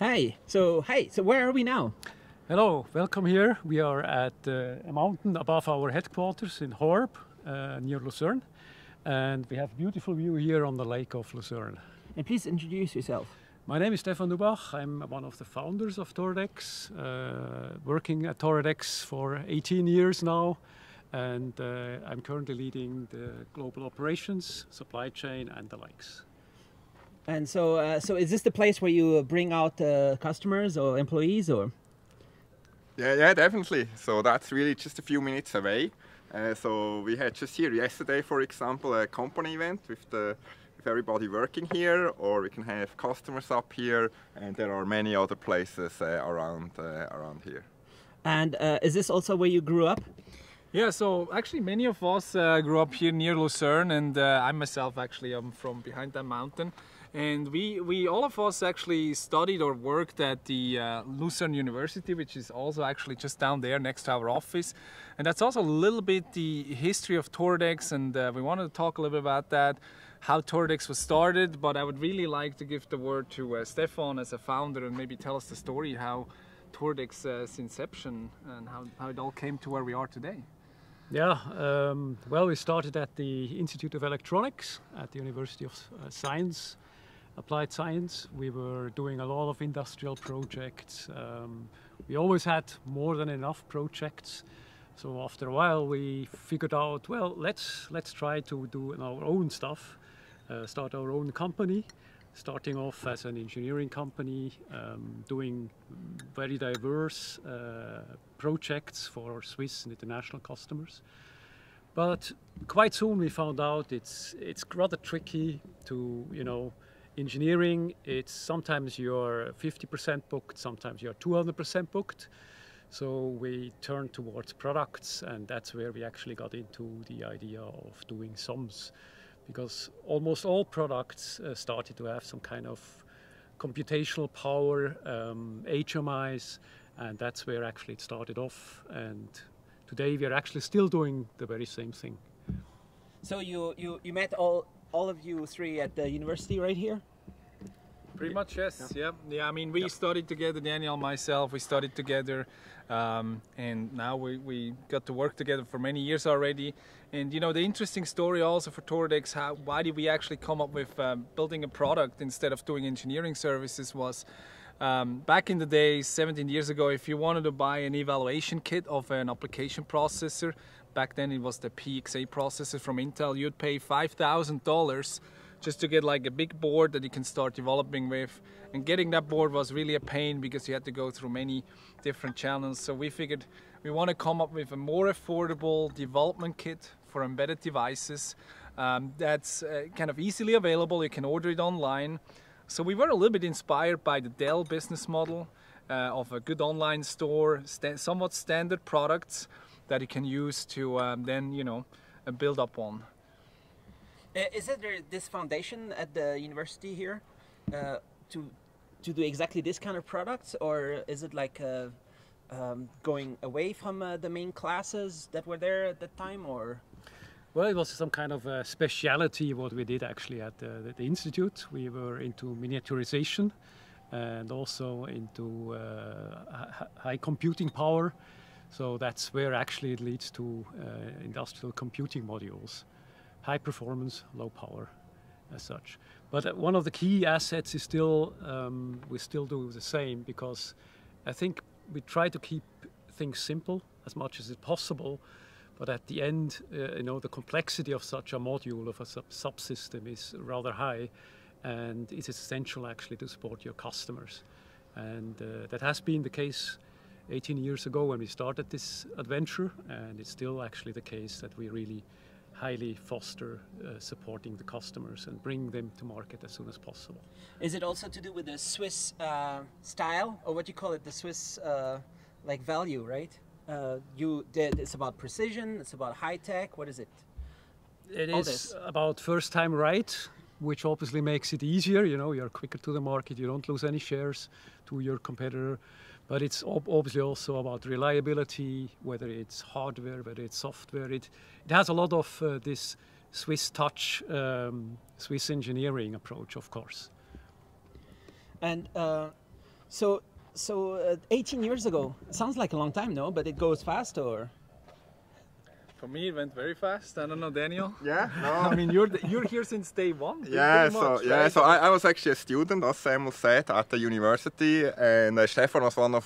Hi. So where are we now? Hello, welcome here. We are at a mountain above our headquarters in Horb, near Lucerne. And we have a beautiful view here on the lake of Lucerne. And please introduce yourself. My name is Stefan Dubach. I'm one of the founders of Toradex, working at Toradex for 18 years now. And I'm currently leading the global operations, supply chain, and the likes. And so is this the place where you bring out customers or employees, or? Yeah, definitely. So that's really just a few minutes away. So we had just here yesterday, for example, a company event with everybody working here, or we can have customers up here, and there are many other places around here. And is this also where you grew up? Yeah, so actually many of us grew up here near Lucerne, and I myself actually am from behind that mountain. And we all of us actually studied or worked at the Lucerne University, which is also actually just down there next to our office. And that's also a little bit the history of Toradex, and we wanted to talk a little bit about that, how Toradex was started. But I would really like to give the word to Stefan as a founder, and maybe tell us the story how Toradex's inception and how it all came to where we are today. Yeah, well, we started at the Institute of Electronics at the University of Science, Applied Science. We were doing a lot of industrial projects. We always had more than enough projects. So after a while we figured out, well, let's try to do our own stuff, start our own company, starting off as an engineering company, doing very diverse projects for Swiss and international customers. But quite soon we found out it's rather tricky to, engineering. It's sometimes you're 50% booked, sometimes you're 200% booked. So we turned towards products, and that's where we actually got into the idea of doing sums, because almost all products started to have some kind of computational power, HMIs, and that's where actually it started off. And today we are actually still doing the very same thing. So you met all of you three at the university right here? Pretty much, yes. Yeah. I mean, we studied together, Daniel, myself, we studied together, and now we got to work together for many years already. And the interesting story also for Toradex, why did we actually come up with building a product instead of doing engineering services, was back in the days, 17 years ago, if you wanted to buy an evaluation kit of an application processor, back then it was the PXA processor from Intel, you'd pay $5,000 just to get like a big board that you can start developing with. And getting that board was really a pain because you had to go through many different channels. So we figured we want to come up with a more affordable development kit for embedded devices that's kind of easily available. You can order it online. So we were a little bit inspired by the Dell business model of a good online store, somewhat standard products that you can use to then, build up on. Is it this foundation at the university here to do exactly this kind of products, or is it like going away from the main classes that were there at that time, or? Well, it was some kind of a speciality what we did actually at the institute. We were into miniaturization and also into high computing power. So that's where actually it leads to industrial computing modules. High performance, low power as such. But one of the key assets is still, we still do the same, because I think we try to keep things simple as much as it's possible. But at the end, the complexity of such a module, of a subsystem, is rather high, and it's essential actually to support your customers. And that has been the case 18 years ago when we started this adventure, and it's still actually the case that we really highly foster supporting the customers and bring them to market as soon as possible. Is it also to do with the Swiss style, or what you call it, the Swiss value, right? It's about precision, it's about high tech. What is it? It is about first time right, which obviously makes it easier. You're quicker to the market, you don't lose any shares to your competitor. But it's obviously also about reliability, whether it's hardware, whether it's software. It has a lot of this Swiss touch, Swiss engineering approach, of course. And So 18 years ago, sounds like a long time, no? But it goes fast, or? For me, it went very fast. I don't know, Daniel. Yeah, no. I mean, you're here since day one. Yeah, pretty much, right? so I was actually a student, as Samuel said, at the university, and Stefan was one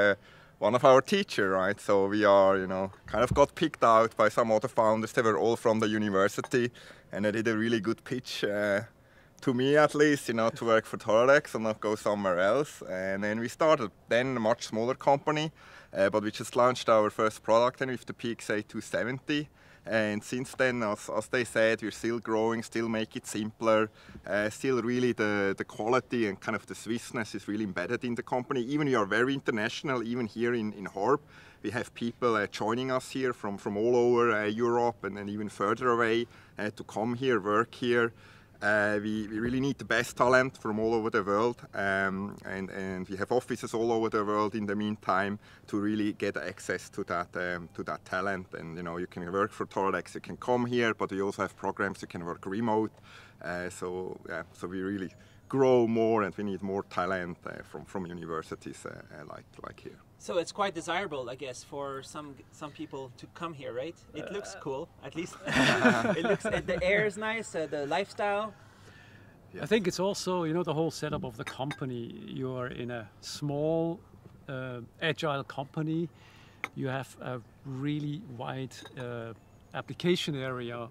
of our teachers, right? So we are, kind of got picked out by some other founders. They were all from the university, and they did a really good pitch to me, at least, to work for Toradex and not go somewhere else. And then we started then a much smaller company, but we just launched our first product then with the PXA 270. And since then, as they said, we're still growing, still make it simpler, still really the quality and kind of the Swissness is really embedded in the company. Even we are very international, even here in Horb. We have people joining us here from all over Europe and even further away to come here, work here. We really need the best talent from all over the world, and we have offices all over the world in the meantime to really get access to that talent. And you can work for Toradex, you can come here, but we also have programs you can work remote. So we really grow more, and we need more talent from universities like here. So it's quite desirable, I guess, for some people to come here, right? It looks cool, at least. It looks, the air is nice, the lifestyle. I think it's also, the whole setup of the company. You are in a small, agile company. You have a really wide application area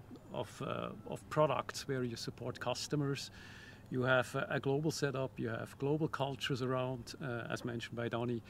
of products where you support customers. You have a global setup. You have global cultures around, as mentioned by Donny.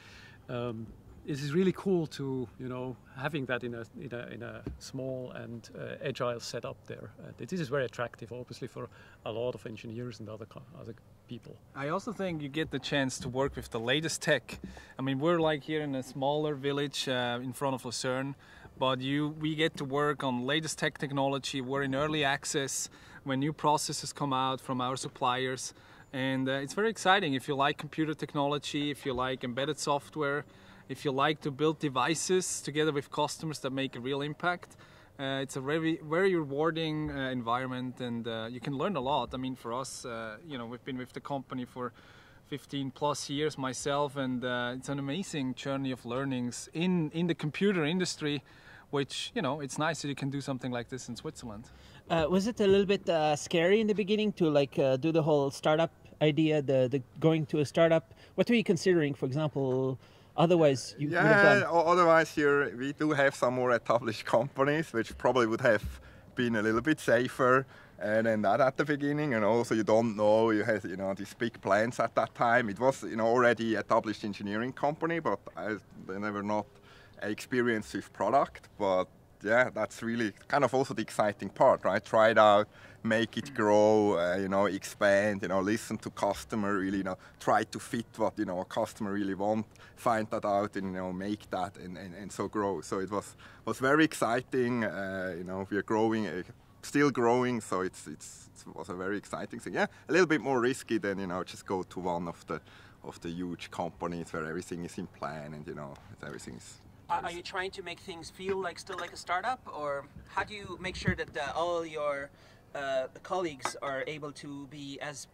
It is really cool to having that in a small and agile setup there. This is very attractive, obviously, for a lot of engineers and other people. I also think you get the chance to work with the latest tech. I mean, we're like here in a smaller village in front of Lucerne, but we get to work on latest technology. We're in early access when new processes come out from our suppliers. And it's very exciting if you like computer technology, if you like embedded software, if you like to build devices together with customers that make a real impact. It's a very, very rewarding environment, and you can learn a lot. I mean, for us, we've been with the company for 15 plus years myself, and it's an amazing journey of learnings in the computer industry, which, it's nice that you can do something like this in Switzerland. Was it a little bit scary in the beginning to do the whole startup idea, the going to a startup? What were you considering, for example? Otherwise, you would have done. Otherwise, here we do have some more established companies, which probably would have been a little bit safer than that at the beginning. And also, you don't know, you had these big plans at that time. It was already established engineering company, but they never not experienced with product. But yeah, that's really kind of also the exciting part, right? Try it out, make it grow, expand, listen to customer, really, try to fit what, a customer really want, find that out and, make that and so grow. So it was very exciting, we are growing, still growing, so it was a very exciting thing. Yeah, a little bit more risky than, just go to one of the huge companies where everything is in plan and, everything is... Are you trying to make things feel still like a startup, or how do you make sure that all your colleagues are able to be as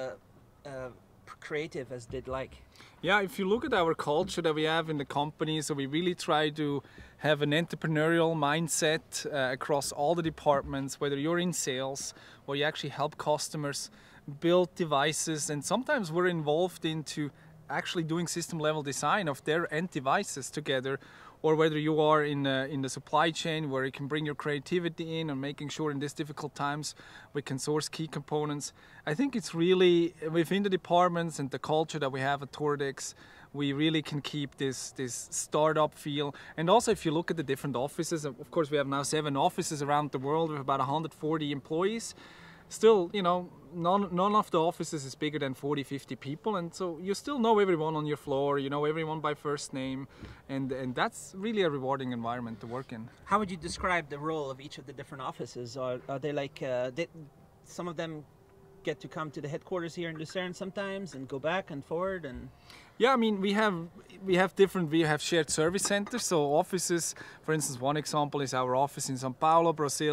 creative as they'd like? Yeah, if you look at our culture that we have in the company, so we really try to have an entrepreneurial mindset across all the departments, whether you're in sales or you actually help customers build devices, and sometimes we're involved into actually doing system level design of their end devices together, or whether you are in the supply chain where you can bring your creativity in and making sure in these difficult times we can source key components. I think it's really within the departments and the culture that we have at Toradex, we really can keep this startup feel. And also if you look at the different offices, of course we have now 7 offices around the world with about 140 employees. Still, none of the offices is bigger than 40, 50 people, and so you still know everyone on your floor, you know everyone by first name, and that's really a rewarding environment to work in. How would you describe the role of each of the different offices? Are they like, some of them get to come to the headquarters here in Lucerne sometimes and go back and forward? And yeah, I mean, we have shared service centers, so offices, for instance, one example is our office in São Paulo, Brazil,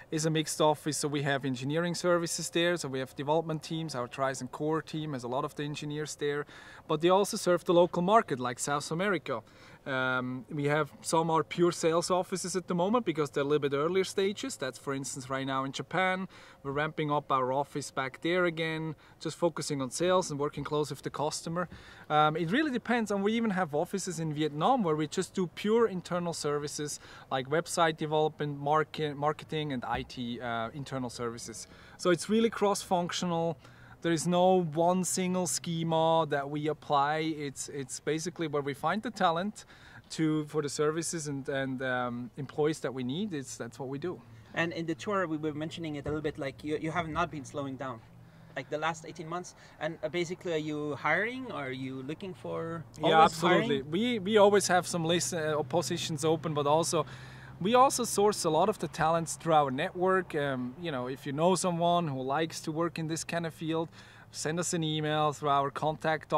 is a mixed office, so we have engineering services there, so we have development teams. Our Trizen core team has a lot of the engineers there, but they also serve the local market like South America. We have some are pure sales offices at the moment because they're a little bit earlier stages. That's, for instance, right now in Japan. We're ramping up our office back there again, just focusing on sales and working close with the customer. It really depends, and we even have offices in Vietnam where we just do pure internal services like website development, marketing, and IT internal services. So it's really cross-functional. There is no one single schema that we apply. It's basically where we find the talent for the services and employees that we need. That's what we do. And in the tour, we were mentioning it a little bit, like you have not been slowing down, like the last 18 months. And basically, are you hiring? Or are you looking for? Yeah, absolutely. We always have some positions open, but also. We also source a lot of the talents through our network. You know, if you know someone who likes to work in this kind of field, send us an email through our contact,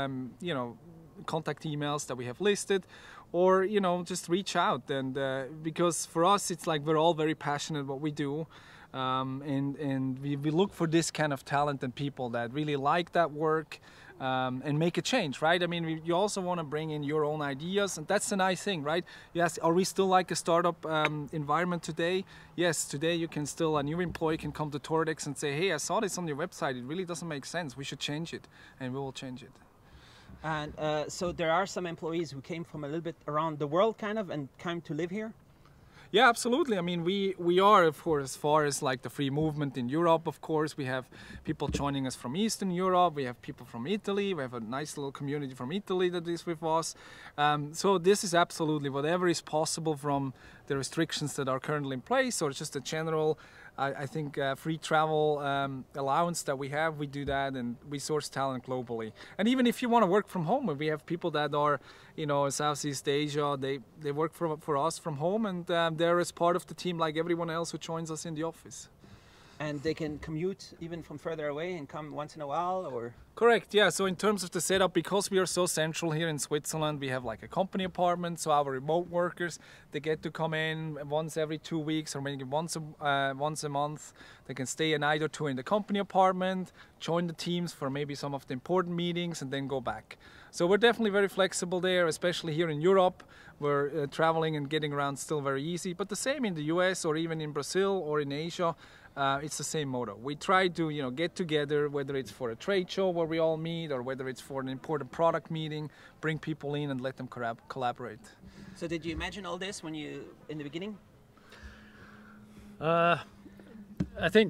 contact emails that we have listed, or just reach out. And because for us, it's like we're all very passionate what we do, and we look for this kind of talent and people that really like that work. And make a change, right? I mean, you also want to bring in your own ideas, and that's the nice thing, right? Yes, are we still like a startup environment today? Yes, today you can still, a new employee can come to Toradex and say, hey, I saw this on your website, it really doesn't make sense, we should change it, and we will change it. And so there are some employees who came from a little bit around the world kind of and came to live here? Yeah, absolutely. I mean, we are, of course, as far as like the free movement in Europe, of course, we have people joining us from Eastern Europe, we have people from Italy, we have a nice little community from Italy that is with us. So this is absolutely whatever is possible from the restrictions that are currently in place, or just a general, I think, free travel allowance that we have, we do that, and we source talent globally. And even if you want to work from home, we have people that are, Southeast Asia, they work for us from home, and they're as part of the team like everyone else who joins us in the office. And they can commute even from further away and come once in a while, or? Correct, yeah. So in terms of the setup, because we are so central here in Switzerland, we have like a company apartment, so our remote workers, they get to come in once every 2 weeks or maybe once a month. They can stay a night or two in the company apartment, join the teams for maybe some of the important meetings, and then go back. So we're definitely very flexible there, especially here in Europe, where traveling and getting around is still very easy. But the same in the US or even in Brazil or in Asia. It's the same motto. We try to, get together, whether it's for a trade show where we all meet, or whether it's for an important product meeting, bring people in and let them collaborate. So did you imagine all this when in the beginning? I think,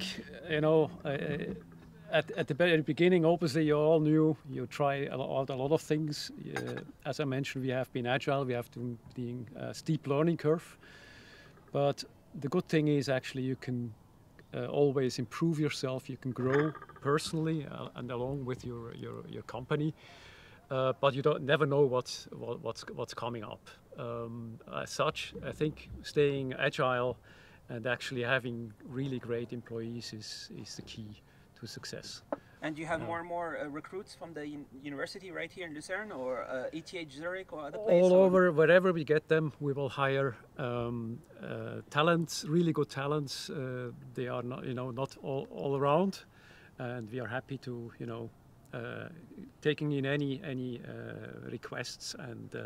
at the very beginning, obviously, you all knew you try a lot of things. As I mentioned, we have been agile. We have been a steep learning curve. But the good thing is actually you can always improve yourself. You can grow personally and along with your company, but you never know what's coming up. As such, I think staying agile and actually having really great employees is the key to success. And you have more and more recruits from the university right here in Lucerne, or ETH Zurich, or other places? All over, wherever we get them, we will hire talents, really good talents. They are not all around, and we are happy to taking in any requests and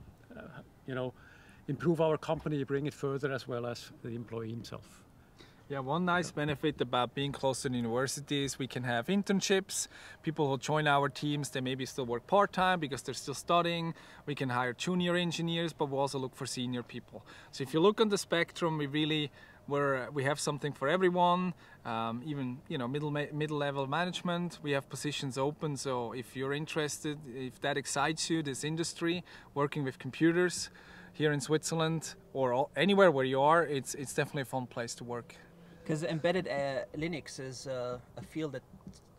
improve our company, bring it further, as well as the employee himself. Yeah, one nice benefit about being close to the university is we can have internships. People who join our teams, they maybe still work part-time because they're still studying. We can hire junior engineers, but we also look for senior people. So if you look on the spectrum, we have something for everyone, even middle-level management. We have positions open, so if you're interested, if that excites you, this industry, working with computers here in Switzerland or anywhere where you are, it's definitely a fun place to work. Because embedded Linux is a field that just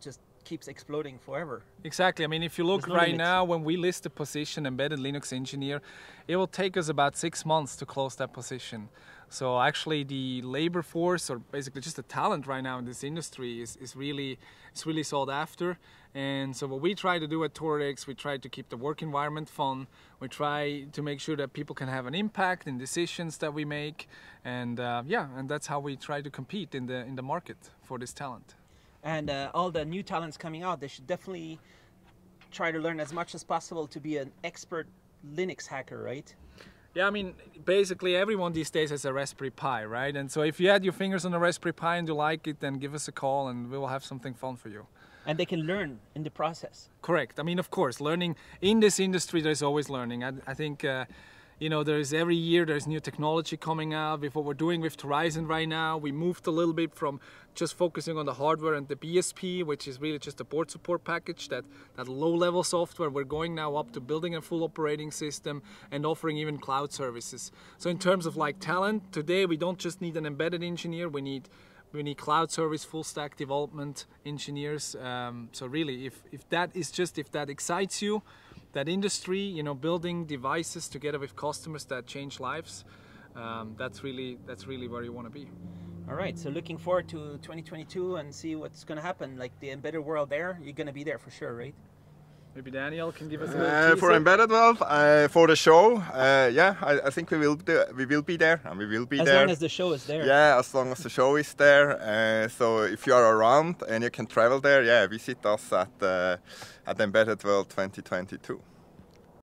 keeps exploding forever. Exactly. I mean, if you look There's no right limits. now, when we list the position embedded Linux engineer, it will take us about 6 months to close that position. So actually, the labor force, or basically just the talent right now in this industry, is really sought after. And so what we try to do at Torex, we try to keep the work environment fun. We try to make sure that people can have an impact in decisions that we make, and and that's how we try to compete in the market for this talent. And all the new talents coming out, they should definitely try to learn as much as possible to be an expert Linux hacker, right? Yeah, I mean, basically everyone these days has a Raspberry Pi, right? And so if you had your fingers on a Raspberry Pi and you like it, then give us a call and we will have something fun for you. And they can learn in the process. Correct. I mean, of course, learning in this industry, there's always learning. I think, you know, there's every year there's new technology coming out. With what we're doing with Horizon right now, we moved a little bit from just focusing on the hardware and the BSP, which is really just a board support package, that low-level software. We're going now up to building a full operating system and offering even cloud services. So in terms of like talent, today we don't just need an embedded engineer, we need cloud service, full stack development engineers. So really, if that excites you, that industry, you know, building devices together with customers that change lives, that's really where you want to be. All right, so looking forward to 2022 and see what's going to happen. Like the embedded world there, you're going to be there for sure, right? Maybe Daniel can give us a little for Embedded World, for the show, I think we will be there, and we will be there. As long as the show is there. Yeah, as long as the show is there. So if you are around and you can travel there, yeah, visit us at Embedded World 2022.